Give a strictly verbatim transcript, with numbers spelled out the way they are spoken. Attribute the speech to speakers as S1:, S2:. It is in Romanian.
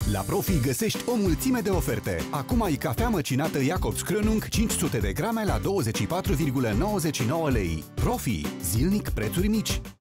S1: La Profi găsești o mulțime de oferte. Acum ai cafea măcinată Jacobs Krönung cinci sute de grame la douăzeci și patru virgulă nouăzeci și nouă lei. Profi. Zilnic prețuri mici.